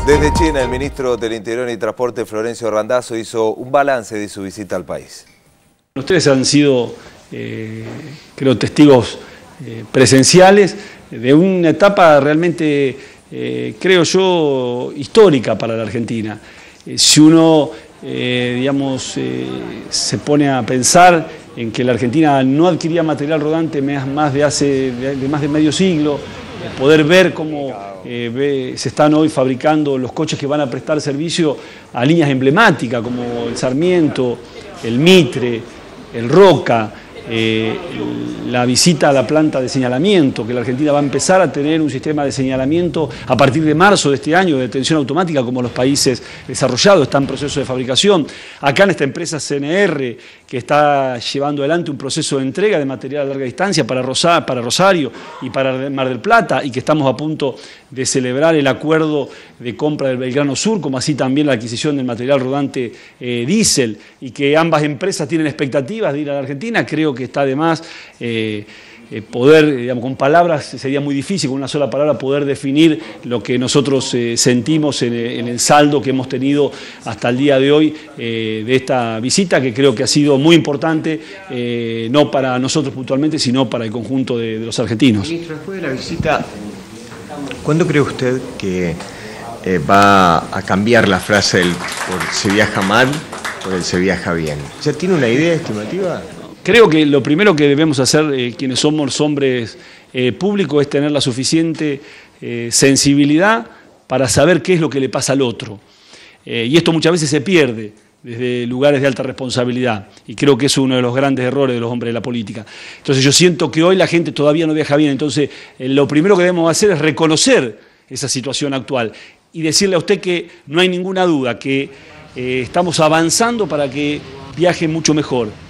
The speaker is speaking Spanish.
Desde China, el ministro del Interior y Transporte, Florencio Randazzo, hizo un balance de su visita al país. Ustedes han sido, creo, testigos presenciales de una etapa realmente, creo yo, histórica para la Argentina. Si uno, se pone a pensar en que la Argentina no adquiría material rodante más de medio siglo, poder ver cómo se están hoy fabricando los coches que van a prestar servicio a líneas emblemáticas como el Sarmiento, el Mitre, el Roca, la visita a la planta de señalamiento, que la Argentina va a empezar a tener un sistema de señalamiento a partir de marzo de este año, de detención automática, como los países desarrollados, está en proceso de fabricación. Acá en esta empresa CNR, que está llevando adelante un proceso de entrega de material a larga distancia para Rosario y para Mar del Plata, y que estamos a punto de celebrar el acuerdo de compra del Belgrano Sur, como así también la adquisición del material rodante diésel, y que ambas empresas tienen expectativas de ir a la Argentina. Creo que está de más poder, con palabras sería muy difícil, con una sola palabra poder definir lo que nosotros sentimos en el saldo que hemos tenido hasta el día de hoy de esta visita, que creo que ha sido muy importante, no para nosotros puntualmente, sino para el conjunto de los argentinos. Ministro, después de la visita, ¿cuándo cree usted que va a cambiar la frase del por se viaja mal, por el se viaja bien? ¿Ya tiene una idea estimativa? Creo que lo primero que debemos hacer quienes somos hombres públicos es tener la suficiente sensibilidad para saber qué es lo que le pasa al otro. Y esto muchas veces se pierde desde lugares de alta responsabilidad, y creo que es uno de los grandes errores de los hombres de la política. Entonces yo siento que hoy la gente todavía no viaja bien, entonces lo primero que debemos hacer es reconocer esa situación actual y decirle a usted que no hay ninguna duda que estamos avanzando para que viaje mucho mejor.